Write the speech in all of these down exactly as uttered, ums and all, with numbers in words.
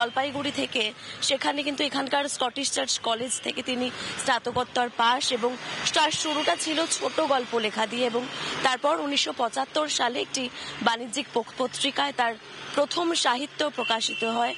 জলপাইগুড়ি থেকে, সেখানে কিন্তু এখানকার স্কটিশ চার্চ কলেজ থেকে তিনি স্নাতকোত্তর পাশ, এবং তার শুরুটা ছিল ছোট গল্প লেখা দিয়ে, এবং তারপর উনিশশো পঁচাত্তর সালে একটি বাণিজ্যিক পত্রিকায় তার প্রথম সাহিত্য প্রকাশিত হয়,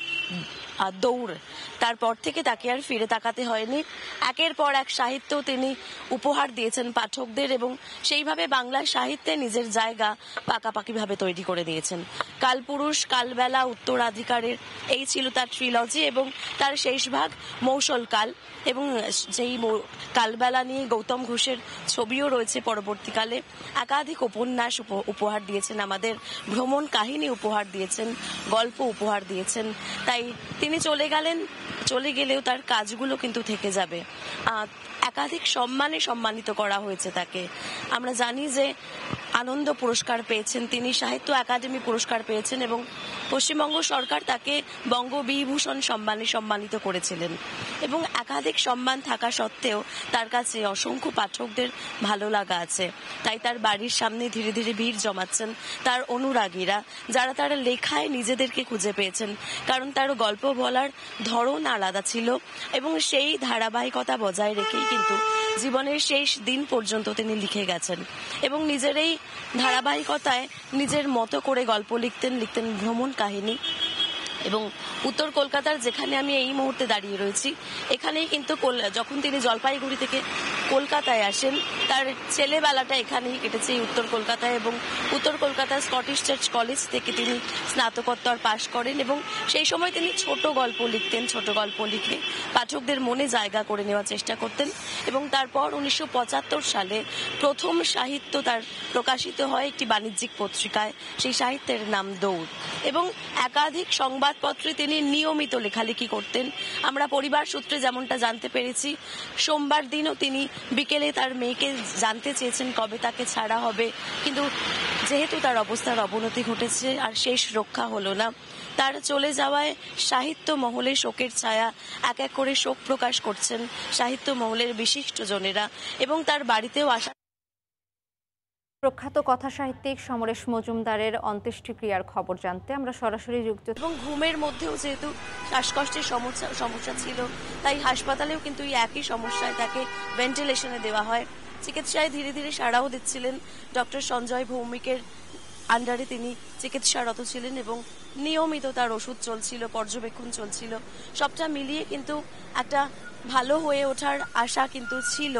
দৌড়। তারপর থেকে তাকে আর ফিরে তাকাতে হয়নি। একের পর এক সাহিত্য তিনি উপহার দিয়েছেন পাঠকদের, এবং সেইভাবে বাংলা সাহিত্যে নিজের জায়গা পাকাপাকিভাবে তৈরি করে দিয়েছেন। কালপুরুষ, কালবেলা, উত্তরাধিকারের এই ছিল তার ট্রিলজি, এবং তার শেষ ভাগ মৌসল কাল, এবং যেই কালবেলা নিয়ে গৌতম ঘোষের ছবিও রয়েছে পরবর্তীকালে। একাধিক উপন্যাস উপহার দিয়েছেন আমাদের, ভ্রমণ কাহিনী উপহার দিয়েছেন, গল্প উপহার দিয়েছেন। তাই তিনি চলে গেলেন, চলে গেলেও তার কাজগুলো কিন্তু থেকে যাবে। একাধিক সম্মানে সম্মানিত করা হয়েছে তাকে। আমরা জানি যে আনন্দ পুরস্কার পেয়েছেন তিনি, সাহিত্য একাডেমি পুরস্কার পেয়েছেন, এবং পশ্চিমবঙ্গ সরকার তাকে বঙ্গবিভূষণ সম্মানে সম্মানিত করেছিলেন। এবং একাধিক সম্মান থাকা সত্ত্বেও তার কাছে অসংখ্য পাঠকদের ভালো লাগা আছে। তাই তার বাড়ির সামনে ধীরে ধীরে ভিড় জমাচ্ছেন তার অনুরাগীরা, যারা তার লেখায় নিজেদেরকে খুঁজে পেয়েছেন। কারণ তার গল্প বলার ধরন আলাদা ছিল, এবং সেই ধারাবাহিকতা বজায় রেখেই কিন্তু জীবনের শেষ দিন পর্যন্ত তিনি লিখে গেছেন, এবং নিজের এই ধারাবাহিকতায় নিজের মতো করে গল্প লিখতেন, লিখতেন ভ্রমণ কাহিনী। এবং উত্তর কলকাতার যেখানে আমি এই মুহূর্তে দাঁড়িয়ে রয়েছি, এখানেই কিন্তু যখন তিনি জলপাইগুড়ি থেকে কলকাতায় আসেন, তার ছেলেবেলাটা এখানেই কেটেছে, এই উত্তর কলকাতায়। এবং উত্তর কলকাতার স্কটিশ চার্চ কলেজ থেকে তিনি স্নাতকোত্তর পাশ করেন, এবং সেই সময় তিনি ছোট গল্প লিখতেন, ছোট গল্প লিখে পাঠকদের মনে জায়গা করে নেওয়ার চেষ্টা করতেন। এবং তারপর উনিশশো পঁচাত্তর সালে প্রথম সাহিত্য তার প্রকাশিত হয় একটি বাণিজ্যিক পত্রিকায়, সেই সাহিত্যের নাম দৌড়। এবং একাধিক সংবাদপত্রে তিনি নিয়মিত লেখালেখি করতেন। আমরা পরিবার সূত্রে যেমনটা জানতে পেরেছি, সোমবার দিনও তিনি বিকেলে তার মেয়েকে জানতে চেয়েছেন কবে তাকে ছাড়া হবে, কিন্তু যেহেতু তার অবস্থার অবনতি ঘটেছে আর শেষ রক্ষা হলো না, তার চলে যাওয়ায় সাহিত্য মহলে শোকের ছায়া, এক এক করে শোক প্রকাশ করছেন সাহিত্য মহলের বিশিষ্ট জনেরা। এবং তার বাড়িতেও আসা প্রখ্যাত কথা সাহিত্যিক সমরেশ মজুমদারের অন্ত্যেষ্টিক্রিয়ার খবর জানতে আমরা সরাসরি যুক্ত। এবং ঘুমের মধ্যেও যেহেতু শ্বাসকষ্টের সমস্যা সমস্যা ছিল, তাই হাসপাতালেও কিন্তু এই একই সমস্যায় তাকে ভেন্টিলেশনে দেওয়া হয়। চিকিৎসায় ধীরে ধীরে সাড়াও দিচ্ছিলেন। ডক্টর সঞ্জয় ভৌমিকের আন্ডারে তিনি চিকিৎসারত ছিলেন, এবং নিয়মিত তার ওষুধ চলছিল, পর্যবেক্ষণ চলছিল। সবটা মিলিয়ে কিন্তু একটা ভালো হয়ে ওঠার আশা কিন্তু ছিল,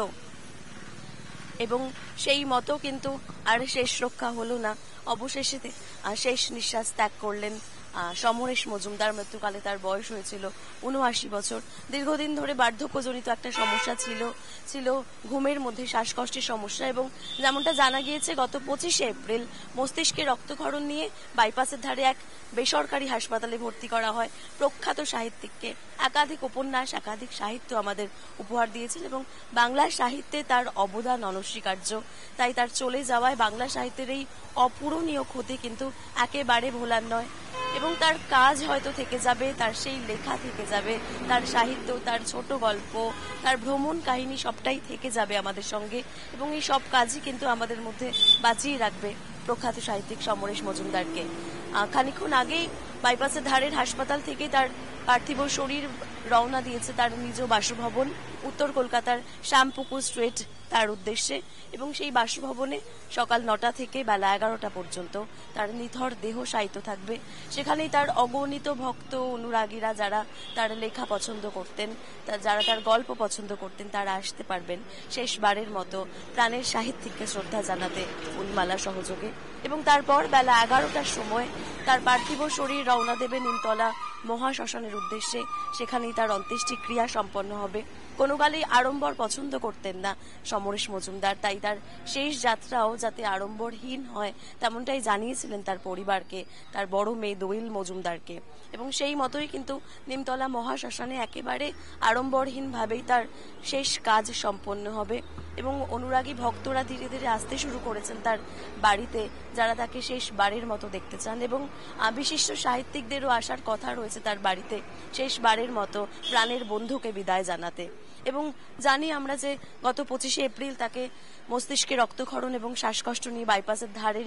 এবং সেই মতো কিন্তু আর শেষ রক্ষা হলো না। অবশেষে শেষ নিঃশ্বাস ত্যাগ করলেন সমরেশ মজুমদার। মৃত্যুকালে তার বয়স হয়েছিল উনআশি বছর। দীর্ঘদিন ধরে বার্ধক্যজনিত একটা সমস্যা ছিল ছিল ঘুমের মধ্যে শ্বাসকষ্টের সমস্যা, এবং যেমনটা জানা গিয়েছে গত পঁচিশে এপ্রিল মস্তিষ্কে রক্তক্ষরণ নিয়ে বাইপাসের ধারে এক বেসরকারি হাসপাতালে ভর্তি করা হয়। প্রখ্যাত সাহিত্যিককে একাধিক উপন্যাস, একাধিক সাহিত্য আমাদের উপহার দিয়েছেন, এবং বাংলা সাহিত্যে তার অবদান অনস্বীকার্য। তাই তার চলে যাওয়ায় বাংলা সাহিত্যের এই অপূরণীয় ক্ষতি কিন্তু একেবারে ভোলার নয়। এবং তার কাজ হয়তো থেকে যাবে, তার সেই লেখা থেকে যাবে, তার সাহিত্য, তার ছোট গল্প, তার ভ্রমণ কাহিনী সবটাই থেকে যাবে আমাদের সঙ্গে, এবং এই সব কাজই কিন্তু আমাদের মধ্যে বাঁচিয়ে রাখবে প্রখ্যাত সাহিত্যিক সমরেশ মজুমদারকে। খানিকক্ষণ আগেই বাইপাসের ধারের হাসপাতাল থেকে তার পার্থিব শরীর রওনা দিয়েছে তার নিজ বাসভবন উত্তর কলকাতার শ্যামপুকুর স্ট্রিট তার উদ্দেশ্যে, এবং সেই বাসভবনে সকাল নটা থেকে বেলা এগারোটা পর্যন্ত তার নিথর দেহ শায়িত থাকবে। সেখানেই তার অগণিত ভক্ত অনুরাগীরা, যারা তার লেখা পছন্দ করতেন, যারা তার গল্প পছন্দ করতেন, তারা আসতে পারবেন শেষবারের মতো প্রাণের সাহিত্যিককে শ্রদ্ধা জানাতে ফুলমালা সহযোগে। এবং তারপর বেলা এগারোটার সময় তার পার্থিব শরীর রওনা দেবে নিমতলা মহাশ্মশানের উদ্দেশ্যে। সেখানেই তার অন্ত্যেষ্টিক্রিয়া সম্পন্ন হবে। কোনো কালেই আড়ম্বর পছন্দ করতেন না সমরেশ মজুমদার, তাই তার শেষ যাত্রাও যাতে আড়ম্বরহীন হয় তেমনটাই জানিয়েছিলেন তার পরিবারকে, তার বড় মেয়ে দোয়েল মজুমদারকে। এবং সেই মতোই কিন্তু নিমতলা মহাশ্মশানে একেবারে আড়ম্বরহীন ভাবেই তার শেষ কাজ সম্পন্ন হবে। এবং অনুরাগী ভক্তরা ধীরে ধীরে আসতে শুরু করেছেন তার বাড়িতে, যারা তাকে শেষবারের মতো দেখতে চান। এবং বিশিষ্ট সাহিত্যিকদেরও আসার কথা রয়েছে তার বাড়িতে শেষবারের মতো প্রাণের বন্ধুকে বিদায় জানাতে। এবং জানি আমরা যে গত পঁচিশে এপ্রিল তাকে মস্তিষ্কে রক্তক্ষরণ এবং শ্বাসকষ্ট নিয়ে বাইপাসের ধারের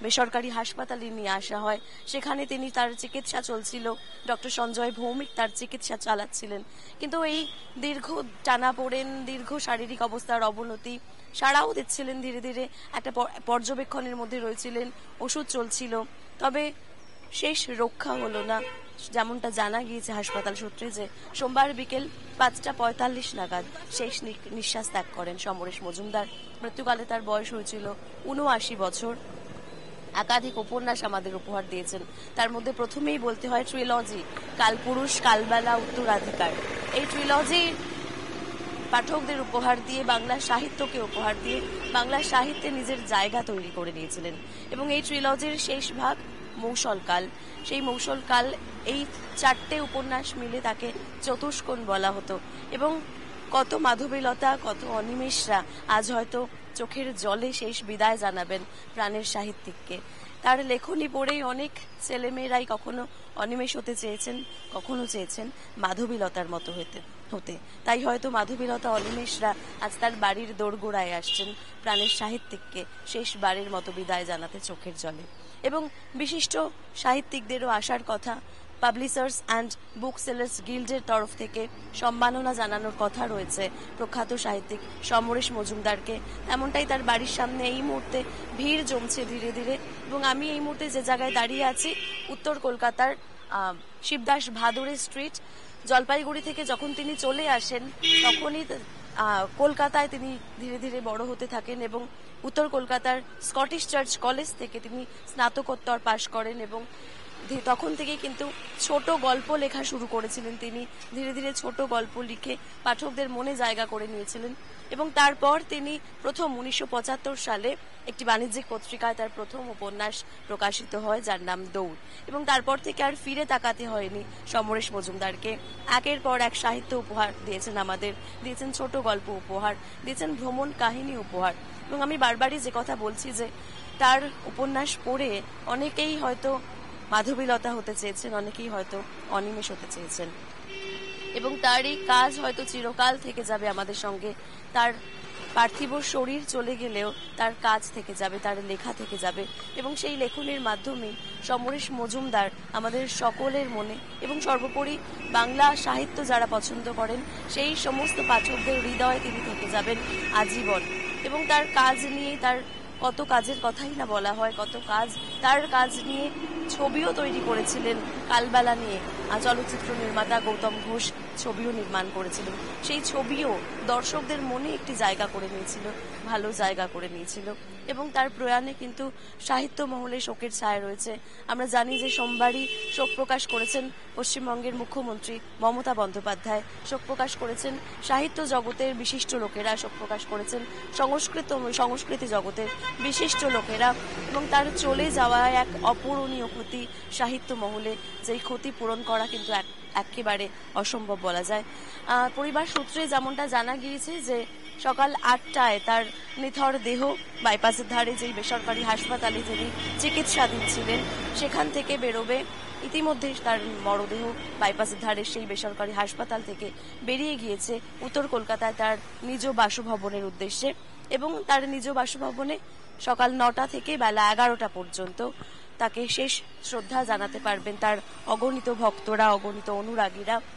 বেসরকারি হাসপাতালে নিয়ে আসা হয়। সেখানে তিনি তার চিকিৎসা চলছিল, ডক্টর সঞ্জয় ভৌমিক তার চিকিৎসা চালাচ্ছিলেন। কিন্তু এই দীর্ঘ টানাপোড়েন, দীর্ঘ শারীরিক অবস্থার অবনতি, সাড়াও দিচ্ছিলেন ধীরে ধীরে, একটা পর্যবেক্ষণের মধ্যে রয়েছিলেন, ওষুধ চলছিল, তবে শেষ রক্ষা হলো না। যেমনটা জানা গিয়েছে হাসপাতাল সূত্রে যে সোমবার বিকেল পাঁচটা পঁয়তাল্লিশ নাগাদ শেষ নিঃশ্বাস ত্যাগ করেন সমরেশ মজুমদার। মৃত্যুকালে তার বয়স হয়েছিল উনআশি বছর। একাধিক উপন্যাস আমাদের উপহার দিয়েছেন, তার মধ্যে প্রথমেই বলতে হয় ট্রিলজি, কালপুরুষ, কালবেলা, উত্তরাধিকার। এই ট্রিলজি পাঠকদের উপহার দিয়ে, বাংলা সাহিত্যকে উপহার দিয়ে বাংলা সাহিত্যে নিজের জায়গা তৈরি করে নিয়েছিলেন। এবং এই ট্রিলজির শেষ ভাগ মৌসলকাল। সেই মৌসলকাল, এই চারটে উপন্যাস মিলে তাকে চতুষ্কোণ বলা হতো। এবং কত মাধবীলতা, কত অনিমেষরা আজ হয়তো চোখের জলে শেষ বিদায় জানাবেন প্রাণের সাহিত্যিককে। তার লেখনী পড়েই অনেক ছেলেমেয়েরাই কখনো অনিমেষ হতে চেয়েছেন, কখনো চেয়েছেন মাধবীলতার মতো হতে হতে তাই হয়তো মাধবীলতা, অনিমেষরা আজ তার বাড়ির দোরগোড়ায় আসছেন প্রাণের সাহিত্যিককে শেষবারের মতো বিদায় জানাতে চোখের জলে। এবং বিশিষ্ট সাহিত্যিকদেরও আসার কথা। পাবলিশার্স অ্যান্ড বুক সেলার্স গিল্ডের তরফ থেকে সম্মাননা জানানোর কথা রয়েছে প্রখ্যাত সাহিত্যিক সমরেশ মজুমদারকে। এমনটাই তার বাড়ির সামনে এই মুহূর্তে ভিড় জমছে ধীরে ধীরে। এবং আমি এই মুহূর্তে যে জায়গায় দাঁড়িয়ে আছি, উত্তর কলকাতার শিবদাস ভাদুড়ি স্ট্রিট। জলপাইগুড়ি থেকে যখন তিনি চলে আসেন তখনই কলকাতায় তিনি ধীরে ধীরে বড় হতে থাকেন এবং উত্তর কলকাতার স্কটিশ চার্চ কলেজ থেকে তিনি স্নাতকোত্তর পাশ করেন। এবং তখন থেকে কিন্তু ছোট গল্প লেখা শুরু করেছিলেন তিনি। ধীরে ধীরে ছোট গল্প লিখে পাঠকদের মনে জায়গা করে নিয়েছিলেন। এবং তারপর তিনি প্রথম উনিশশো পঁচাত্তর সালে একটি বাণিজ্যিক পত্রিকায় তার প্রথম উপন্যাস প্রকাশিত হয়, যার নাম দৌড়। এবং তারপর থেকে আর ফিরে তাকাতে হয়নি সমরেশ মজুমদারকে। একের পর এক সাহিত্য উপহার দিয়েছেন আমাদের, দিয়েছেন ছোট গল্প উপহার, দিয়েছেন ভ্রমণ কাহিনী উপহার। এবং আমি বারবারই যে কথা বলছি যে তার উপন্যাস পড়ে অনেকেই হয়তো মাধবীলতা হতে চেয়েছেন, অনেকেই হয়তো অনিমেষ হতে চেয়েছেন। এবং তার এই কাজ হয়তো চিরকাল থেকে যাবে আমাদের সঙ্গে। তার পার্থিব শরীর চলে গেলেও তার কাজ থেকে যাবে, তার লেখা থেকে যাবে। এবং সেই লেখনের মাধ্যমে সমরেশ মজুমদার আমাদের সকলের মনে এবং সর্বোপরি বাংলা সাহিত্য যারা পছন্দ করেন সেই সমস্ত পাঠকদের হৃদয়ে তিনি থেকে যাবেন আজীবন। এবং তার কাজ নিয়ে, তার কত কাজের কথাই না বলা হয়, কত কাজ, তার কাজ নিয়ে ছবিও তৈরি করেছিলেন কালবেলা নিয়ে। চলচ্চিত্র নির্মাতা গৌতম ঘোষ ছবিও নির্মাণ করেছিলেন। সেই ছবিও দর্শকদের মনে একটি জায়গা করে নিয়েছিল, ভালো জায়গা করে নিয়েছিল। এবং তার প্রয়াণে কিন্তু সাহিত্য মহলে শোকের ছায়া রয়েছে। আমরা জানি যে সোমবারই শোক প্রকাশ করেছেন পশ্চিমবঙ্গের মুখ্যমন্ত্রী মমতা বন্দ্যোপাধ্যায়, শোক প্রকাশ করেছেন সাহিত্য জগতের বিশিষ্ট লোকেরা, শোক প্রকাশ করেছেন সংস্কৃত সংস্কৃতি জগতের বিশিষ্ট লোকেরা। এবং তার চলে যাওয়ায় এক অপূরণীয় ক্ষতি সাহিত্য মহলে, যেই ক্ষতি পূরণ করা কিন্তু এক একেবারে অসম্ভব বলা যায়। পরিবার সূত্রে যেমনটা জানা গিয়েছে যে সকাল আটটায় তার নিথর দেহ বাইপাসের ধারে যেই বেসরকারি হাসপাতালে যিনি চিকিৎসাধীন ছিলেন সেখান থেকে বেরোবে। ইতিমধ্যে তার মরদেহ বাইপাসের ধারে সেই বেসরকারি হাসপাতাল থেকে বেরিয়ে গিয়েছে উত্তর কলকাতায় তার নিজ বাসভবনের উদ্দেশ্যে। এবং তার নিজ বাসভবনে সকাল নটা থেকে বেলা এগারোটা পর্যন্ত তাকে শেষ শ্রদ্ধা জানাতে পারবেন তার অগণিত ভক্তরা, অগণিত অনুরাগীরা।